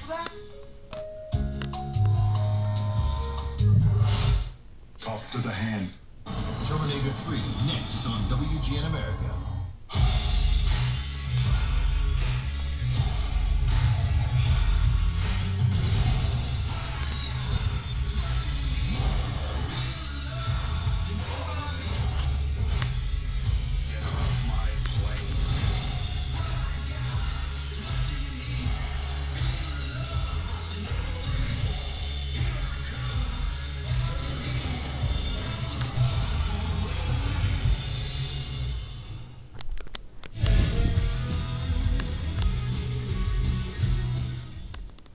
Talk to the hand. Terminator 3, next on WGN America.